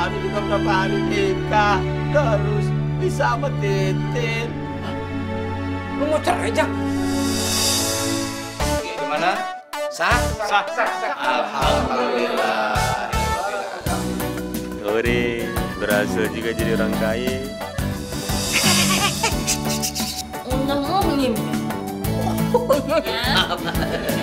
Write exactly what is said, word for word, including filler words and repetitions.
baru juga berapa hari nikah, terus bisa sama Titin. Lu mau cerai, Jak? Gimana? Sah? Sah, sah, sah. Alhamdulillah. Ore, berhasil juga jadi orang kaya. Ngomong nih.